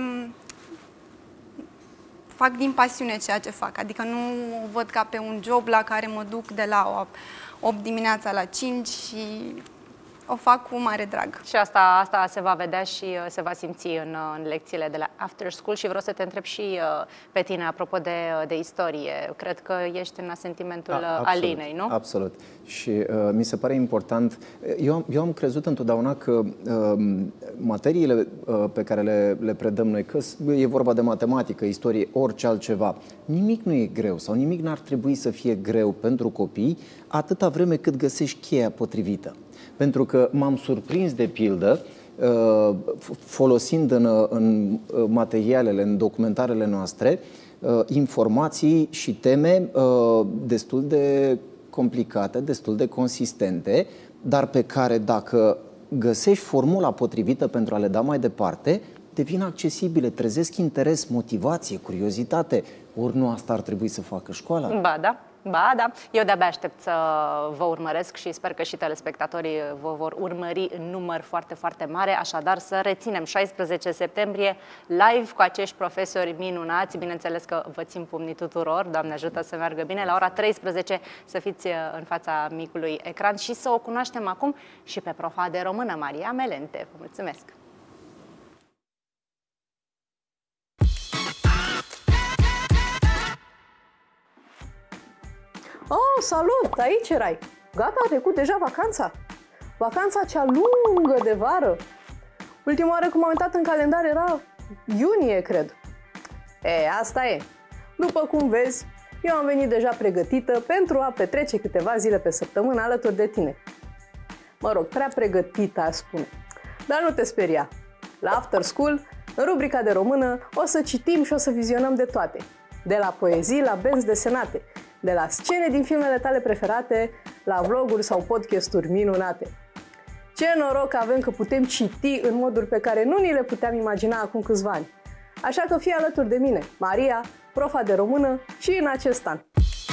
fac din pasiune ceea ce fac. Adică nu o văd ca pe un job la care mă duc de la 8 dimineața la 5 și... O fac cu mare drag. Și asta se va vedea și se va simți în lecțiile de la After School. Și vreau să te întreb și pe tine, apropo de istorie. Cred că ești în asentimentul Alinei, nu? Absolut. Și mi se pare important. Eu am crezut întotdeauna că materiile pe care le predăm noi, că e vorba de matematică, istorie, orice altceva, nimic nu e greu sau nimic n-ar trebui să fie greu pentru copii, atâta vreme cât găsești cheia potrivită. Pentru că m-am surprins, de pildă, folosind în materialele, în documentarele noastre, informații și teme destul de complicate, destul de consistente, dar pe care, dacă găsești formula potrivită pentru a le da mai departe, devin accesibile, trezesc interes, motivație, curiozitate. Ori nu asta ar trebui să facă școala? Ba da. Ba, da. Eu de-abia aștept să vă urmăresc și sper că și telespectatorii vă vor urmări în număr foarte, foarte mare. Așadar, să reținem 16 septembrie live cu acești profesori minunați. Bineînțeles că vă țin pumnii tuturor. Doamne ajută să meargă bine. La ora 13 să fiți în fața micului ecran și să o cunoaștem acum și pe profa de română, Maria Melente. Vă mulțumesc! Oh, salut! Aici erai! Gata, a trecut deja vacanța? Vacanța cea lungă de vară? Ultima oară când m-am uitat în calendar era iunie, cred. Asta e. După cum vezi, eu am venit deja pregătită pentru a petrece câteva zile pe săptămână alături de tine. Mă rog, prea pregătită, aș spune. Dar nu te speria. La After School, în rubrica de română, o să citim și o să vizionăm de toate. De la poezii la benzi desenate, de la scene din filmele tale preferate, la vloguri sau podcasturi minunate. Ce noroc avem că putem citi în moduri pe care nu ni le puteam imagina acum câțiva ani. Așa că fii alături de mine, Maria, profa de română, și în acest an.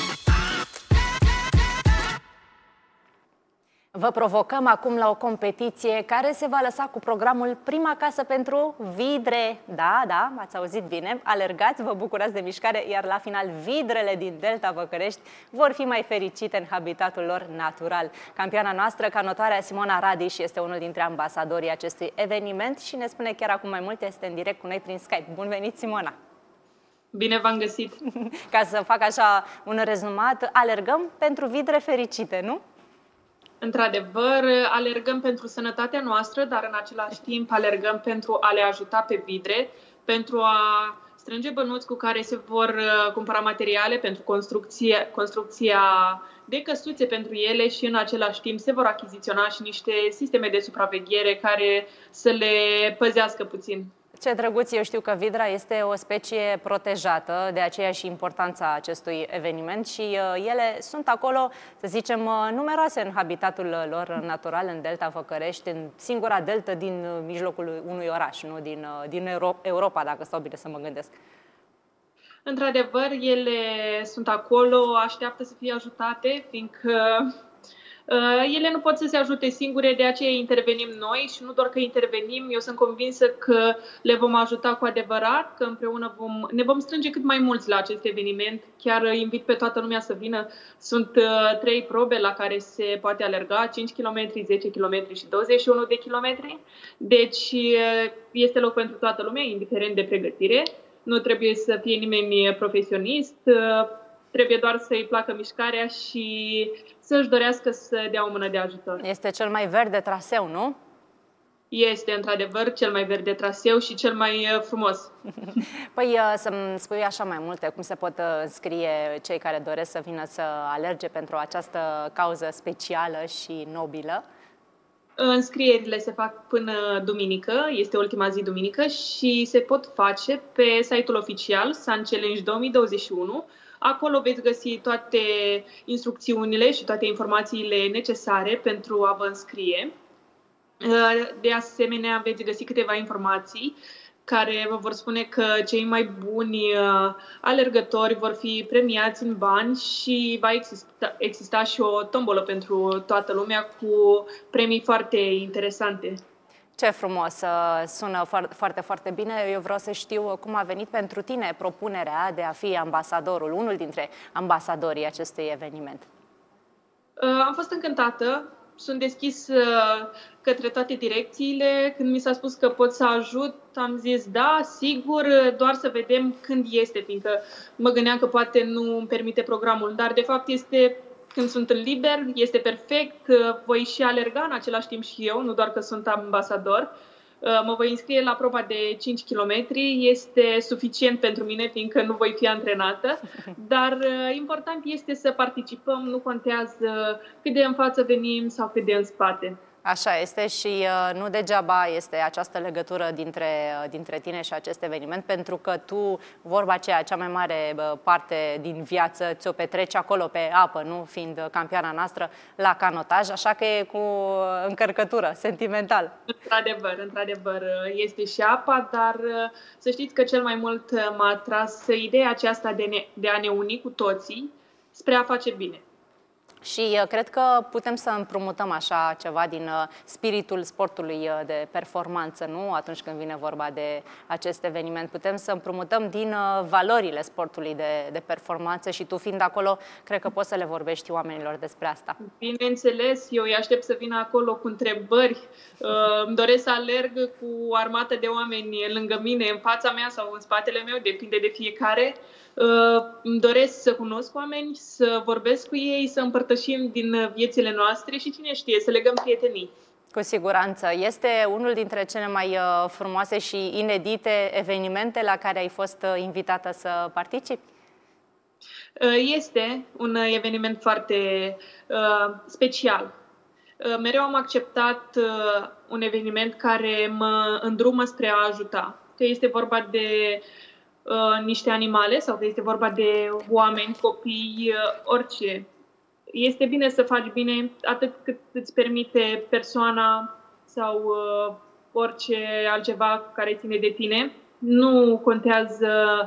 Vă provocăm acum la o competiție care se va lăsa cu programul Prima Casă pentru Vidre. Da, da, ați auzit bine. Alergați, vă bucurați de mișcare, iar la final vidrele din Delta Văcărești vor fi mai fericite în habitatul lor natural. Campioana noastră, canotoarea Simona Radiș, este unul dintre ambasadorii acestui eveniment și ne spune chiar acum mai multe. Este în direct cu noi prin Skype. Bun venit, Simona! Bine v-am găsit! Ca să fac așa un rezumat, alergăm pentru vidre fericite, nu? Într-adevăr, alergăm pentru sănătatea noastră, dar în același timp alergăm pentru a le ajuta pe vidre, pentru a strânge bănuți cu care se vor cumpăra materiale pentru construcția de căsuțe pentru ele și în același timp se vor achiziționa și niște sisteme de supraveghere care să le păzească puțin. Ce drăguț, eu știu că vidra este o specie protejată, de aceea și importanța acestui eveniment și ele sunt acolo, să zicem, numeroase în habitatul lor natural, în Delta Văcărești, în singura delta din mijlocul unui oraș, nu din Europa, dacă stau bine să mă gândesc. Într-adevăr, ele sunt acolo, așteaptă să fie ajutate, fiindcă Ele nu pot să se ajute singure, de aceea intervenim noi și nu doar că intervenim, eu sunt convinsă că le vom ajuta cu adevărat, că împreună ne vom strânge cât mai mulți la acest eveniment. Chiar invit pe toată lumea să vină. Sunt 3 probe la care se poate alerga, 5 km, 10 km și 21 de km. Deci este loc pentru toată lumea, indiferent de pregătire. Nu trebuie să fie nimeni profesionist, trebuie doar să-i placă mișcarea și să-și dorească să dea o mână de ajutor. Este cel mai verde traseu, nu? Este, într-adevăr, cel mai verde traseu și cel mai frumos. Păi să-mi spui așa mai multe, cum se pot înscrie cei care doresc să vină să alerge pentru această cauză specială și nobilă? Înscrierile se fac până duminică, este ultima zi duminică și se pot face pe site-ul oficial Sun Challenge 2021. Acolo veți găsi toate instrucțiunile și toate informațiile necesare pentru a vă înscrie. De asemenea, veți găsi câteva informații care vă vor spune că cei mai buni alergători vor fi premiați în bani și va exista și o tombolă pentru toată lumea cu premii foarte interesante. Ce frumos, sună foarte, foarte bine. Eu vreau să știu cum a venit pentru tine propunerea de a fi ambasadorul, unul dintre ambasadorii acestui eveniment. Am fost încântată, sunt deschis către toate direcțiile. Când mi s-a spus că pot să ajut, am zis da, sigur, doar să vedem când este, fiindcă mă gândeam că poate nu îmi permite programul, dar de fapt este când sunt în liber, este perfect, voi și alerga în același timp și eu, nu doar că sunt ambasador. Mă voi înscrie la proba de 5 km, este suficient pentru mine, fiindcă nu voi fi antrenată, dar important este să participăm, nu contează cât de în față venim sau cât de în spate. Așa este și nu degeaba este această legătură dintre tine și acest eveniment, pentru că tu, vorba aceea, cea mai mare parte din viață ți-o petreci acolo pe apă, nu fiind campioana noastră la canotaj, așa că e cu încărcătură sentimentală. Într-adevăr, este și apa, dar să știți că cel mai mult m-a atras ideea aceasta de a ne uni cu toții spre a face bine. Și cred că putem să împrumutăm așa ceva din spiritul sportului de performanță, nu? Atunci când vine vorba de acest eveniment. Putem să împrumutăm din valorile sportului de performanță și tu fiind acolo, cred că poți să le vorbești oamenilor despre asta. Bineînțeles, eu îi aștept să vină acolo cu întrebări. Îmi doresc să alerg cu o armată de oameni lângă mine, în fața mea sau în spatele meu, depinde de fiecare. Îmi doresc să cunosc oameni, să vorbesc cu ei, să împărtășim din viețile noastre și cine știe, să legăm prietenii. Cu siguranță. Este unul dintre cele mai frumoase și inedite evenimente la care ai fost invitată să participi? Este un eveniment foarte special. Mereu am acceptat un eveniment care mă îndrumă spre a ajuta. Că este vorba de niște animale sau că este vorba de oameni, copii, orice. Este bine să faci bine atât cât îți permite persoana sau orice altceva care ține de tine. Nu contează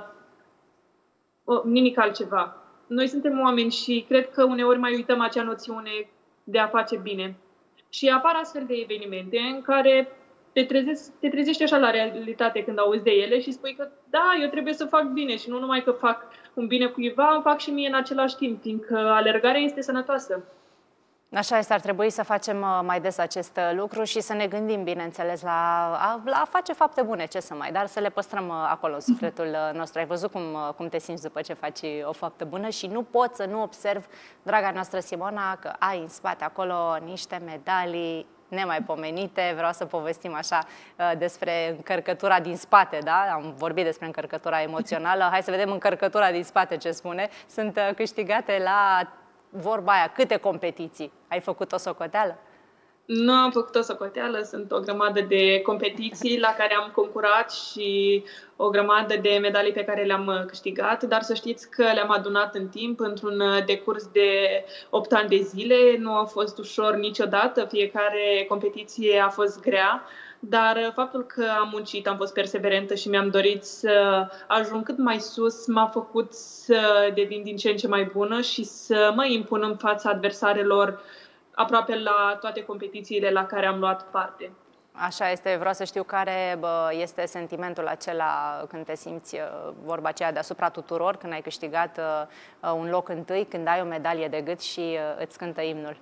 nimic altceva. Noi suntem oameni și cred că uneori mai uităm acea noțiune de a face bine. Și apar astfel de evenimente în care te trezești așa la realitate când auzi de ele și spui că da, eu trebuie să fac bine și nu numai că fac un bine cuiva, îmi fac și mie în același timp, fiindcă alergarea este sănătoasă. Așa este, ar trebui să facem mai des acest lucru și să ne gândim, bineînțeles, la a face fapte bune, ce să mai, dar să le păstrăm acolo în sufletul nostru. Ai văzut cum te simți după ce faci o faptă bună și nu pot să nu observ, draga noastră Simona, că ai în spate acolo niște medalii nemaipomenite. Vreau să povestim așa despre încărcătura din spate, da? Am vorbit despre încărcătura emoțională. Hai să vedem încărcătura din spate ce spune. Sunt câștigate la vorba aia, câte competiții? Ai făcut o socoteală? Nu am făcut o socoteală, sunt o grămadă de competiții la care am concurat și o grămadă de medalii pe care le-am câștigat, dar să știți că le-am adunat în timp, într-un decurs de 8 ani de zile. Nu a fost ușor niciodată, fiecare competiție a fost grea, dar faptul că am muncit, am fost perseverentă și mi-am dorit să ajung cât mai sus, m-a făcut să devin din ce în ce mai bună și să mă impun în fața adversarelor aproape la toate competițiile la care am luat parte. Așa este, vreau să știu care este sentimentul acela când te simți, vorba aceea deasupra tuturor, când ai câștigat un loc întâi, când ai o medalie de gât și îți cântă imnul.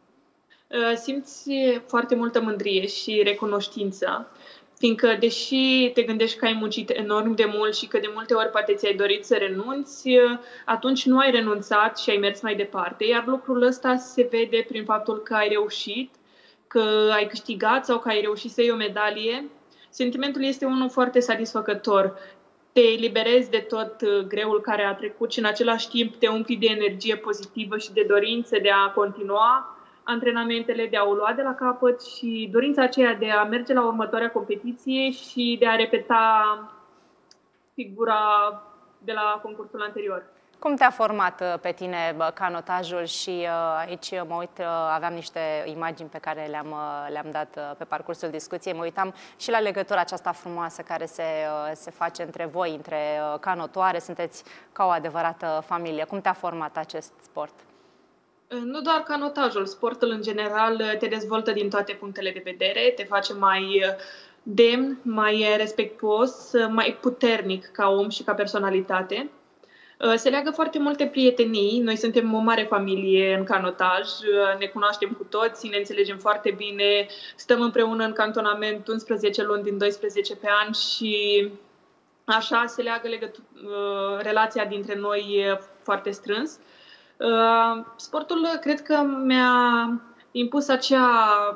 Simți foarte multă mândrie și recunoștință, fiindcă deși te gândești că ai muncit enorm de mult și că de multe ori poate ți-ai dorit să renunți, atunci nu ai renunțat și ai mers mai departe, iar lucrul ăsta se vede prin faptul că ai reușit, că ai câștigat sau că ai reușit să iei o medalie. Sentimentul este unul foarte satisfăcător. Te eliberezi de tot greul care a trecut și în același timp te umpli de energie pozitivă și de dorință de a continua antrenamentele, de a o lua de la capăt și dorința aceea de a merge la următoarea competiție și de a repeta figura de la concursul anterior. Cum te-a format pe tine canotajul și aici mă uit, aveam niște imagini pe care le-am dat pe parcursul discuției, mă uitam și la legătura aceasta frumoasă care se face între voi, între canotoare, sunteți ca o adevărată familie. Cum te-a format acest sport? Nu doar canotajul, sportul în general te dezvoltă din toate punctele de vedere, te face mai demn, mai respectuos, mai puternic ca om și ca personalitate. Se leagă foarte multe prietenii, noi suntem o mare familie în canotaj, ne cunoaștem cu toți, ne înțelegem foarte bine, stăm împreună în cantonament 11 luni din 12 pe an și așa se leagă relația dintre noi foarte strâns. Sportul cred că mi-a impus acea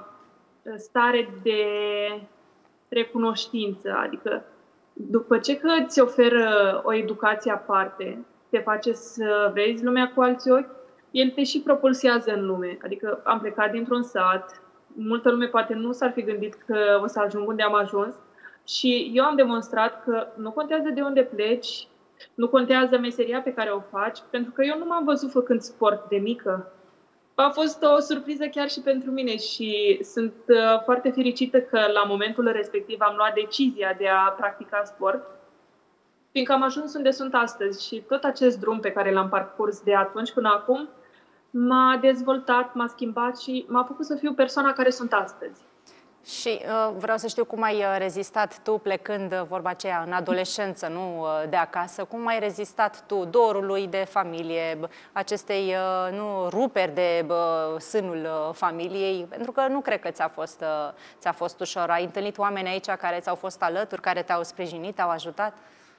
stare de recunoștință, adică după ce că îți oferă o educație aparte, te face să vezi lumea cu alți ochi, el te și propulsează în lume. Adică am plecat dintr-un sat, multă lume poate nu s-ar fi gândit că o să ajung unde am ajuns și eu am demonstrat că nu contează de unde pleci, nu contează meseria pe care o faci, pentru că eu nu m-am văzut făcând sport de mică. A fost o surpriză chiar și pentru mine și sunt foarte fericită că la momentul respectiv am luat decizia de a practica sport, fiindcă am ajuns unde sunt astăzi și tot acest drum pe care l-am parcurs de atunci până acum m-a dezvoltat, m-a schimbat și m-a făcut să fiu persoana care sunt astăzi. Și vreau să știu cum ai rezistat tu plecând, vorba aceea, în adolescență, nu de acasă, cum ai rezistat tu dorului de familie, acestei ruperi de sânul familiei, pentru că nu cred că ți-a fost ușor. Ai întâlnit oameni aici care ți-au fost alături, care te-au sprijinit, te-au ajutat?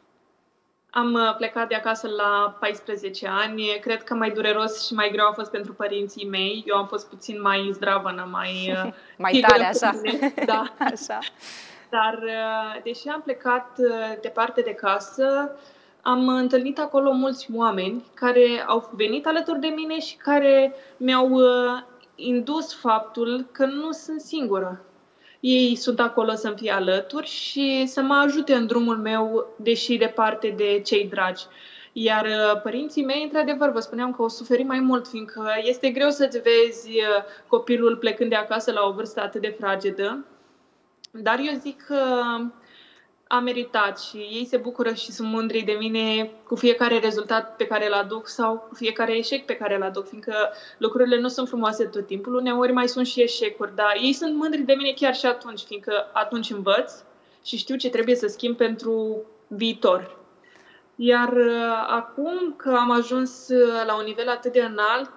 Am plecat de acasă la 14 ani. Cred că mai dureros și mai greu a fost pentru părinții mei. Eu am fost puțin mai zdravănă, mai tare, așa. Da. Așa. Dar, deși am plecat departe de casă, am întâlnit acolo mulți oameni care au venit alături de mine și care mi-au indus faptul că nu sunt singură. Ei sunt acolo să-mi fie alături și să mă ajute în drumul meu, deși departe de cei dragi. Iar părinții mei, într-adevăr, vă spuneam că o suferi mai mult, fiindcă este greu să-ți vezi copilul plecând de acasă la o vârstă atât de fragedă. Dar eu zic că a meritat și ei se bucură și sunt mândri de mine cu fiecare rezultat pe care îl aduc sau cu fiecare eșec pe care îl aduc, fiindcă lucrurile nu sunt frumoase tot timpul, uneori mai sunt și eșecuri, dar ei sunt mândri de mine chiar și atunci, fiindcă atunci învăț și știu ce trebuie să schimb pentru viitor. Iar acum că am ajuns la un nivel atât de înalt,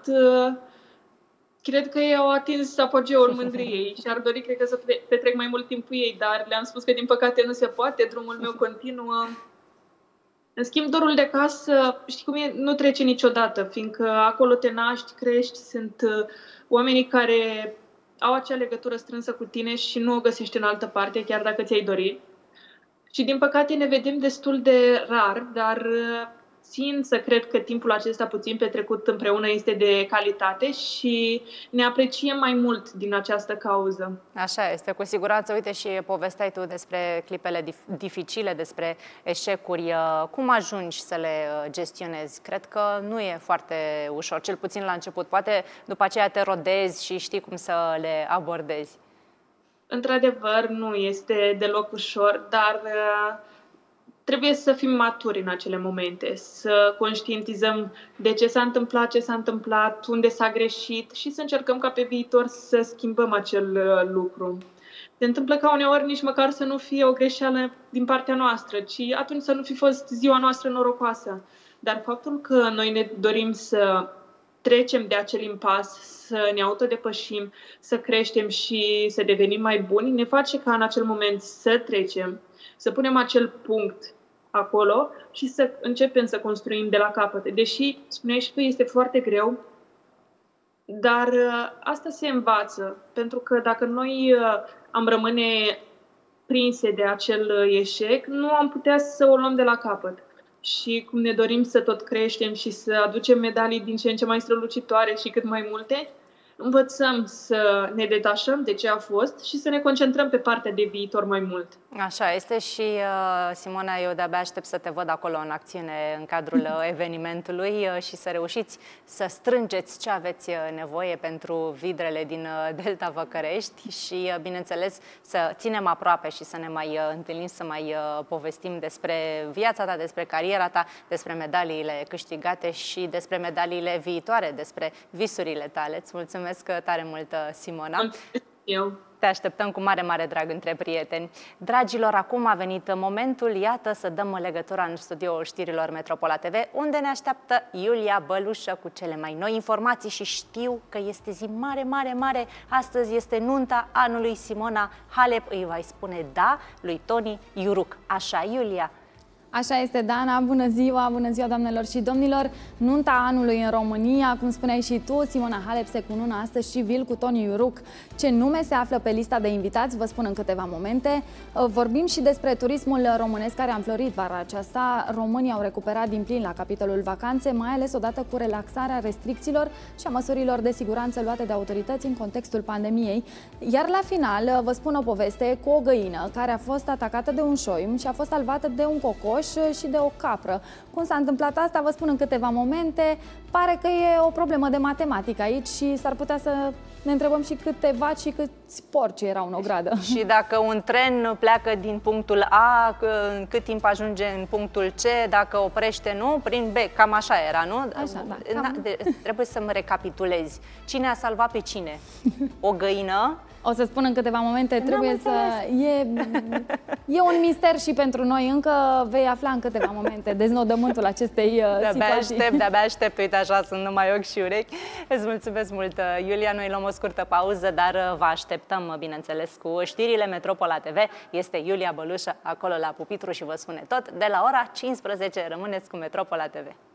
cred că ei au atins apogeul mândriei și ar dori, cred că, să petrec mai mult timp cu ei, dar le-am spus că, din păcate, nu se poate, drumul meu continuă. În schimb, dorul de casă, știi cum e, nu trece niciodată, fiindcă acolo te naști, crești, sunt oamenii care au acea legătură strânsă cu tine și nu o găsești în altă parte, chiar dacă ți-ai dori. Și, din păcate, ne vedem destul de rar, dar țin să cred că timpul acesta puțin petrecut împreună este de calitate și ne apreciem mai mult din această cauză. Așa este, cu siguranță. Uite, și povesteai tu despre clipele dificile, despre eșecuri. Cum ajungi să le gestionezi? Cred că nu e foarte ușor, cel puțin la început. Poate după aceea te rodezi și știi cum să le abordezi. Într-adevăr, nu este deloc ușor, dar trebuie să fim maturi în acele momente, să conștientizăm de ce s-a întâmplat, ce s-a întâmplat, unde s-a greșit și să încercăm ca pe viitor să schimbăm acel lucru. Se întâmplă ca uneori nici măcar să nu fie o greșeală din partea noastră, ci atunci să nu fi fost ziua noastră norocoasă. Dar faptul că noi ne dorim să trecem de acel impas, să ne autodepășim, să creștem și să devenim mai buni, ne face ca în acel moment să trecem, să punem acel punct acolo și să începem să construim de la capăt. Deși, spuneai și tu, este foarte greu, dar asta se învață, pentru că dacă noi am rămâne prinse de acel eșec, nu am putea să o luăm de la capăt. Și cum ne dorim să tot creștem și să aducem medalii din ce în ce mai strălucitoare și cât mai multe, învățăm să ne detașăm de ce a fost și să ne concentrăm pe partea de viitor mai mult. Așa este și, Simona, eu de-abia aștept să te văd acolo în acțiune în cadrul evenimentului și să reușiți să strângeți ce aveți nevoie pentru vidrele din Delta Văcărești și, bineînțeles, să ținem aproape și să ne mai întâlnim, să mai povestim despre viața ta, despre cariera ta, despre medaliile câștigate și despre medaliile viitoare, despre visurile tale. Îți mulțumesc tare mult, Simona. Eu. Te așteptăm cu mare, mare drag între prieteni. Dragilor, acum a venit momentul, iată, să dăm legătura în studioul știrilor Metropola TV, unde ne așteaptă Iulia Bălușă cu cele mai noi informații și știu că este zi mare, mare, mare. Astăzi este nunta anului. Simona Halep îi va spune da lui Toni Iuruc. Așa, Iulia? Așa este, Dana. Bună ziua, doamnelor și domnilor. Nunta anului în România, cum spuneai și tu, Simona Halep se cunună astăzi civil cu Toni Iuruc. Ce nume se află pe lista de invitați, vă spun în câteva momente. Vorbim și despre turismul românesc care a înflorit vara aceasta. Românii au recuperat din plin la capitolul vacanțe, mai ales odată cu relaxarea restricțiilor și a măsurilor de siguranță luate de autorități în contextul pandemiei. Iar la final, vă spun o poveste cu o găină care a fost atacată de un șoim și a fost salvată de un cocoș și de o capră. Cum s-a întâmplat asta, vă spun în câteva momente. Pare că e o problemă de matematică aici și s-ar putea să ne întrebăm și câte vaci și câți porci erau în ogradă. Și dacă un tren pleacă din punctul A, în cât timp ajunge în punctul C, dacă oprește, nu, prin B, cam așa era, nu? Așa, da. Trebuie să-mi recapitulezi. Cine a salvat pe cine? O găină? O să spun în câteva momente, trebuie să... E un mister și pentru noi, încă vei afla în câteva momente deznodământul acestei situații. De-abia aștept, uite așa, sunt numai ochi și urechi. Îți mulțumesc mult, Iulia, noi luăm o scurtă pauză, dar vă așteptăm, bineînțeles, cu știrile Metropola TV. Este Iulia Bălușă acolo la pupitru și vă spune tot. De la ora 15 rămâneți cu Metropola TV.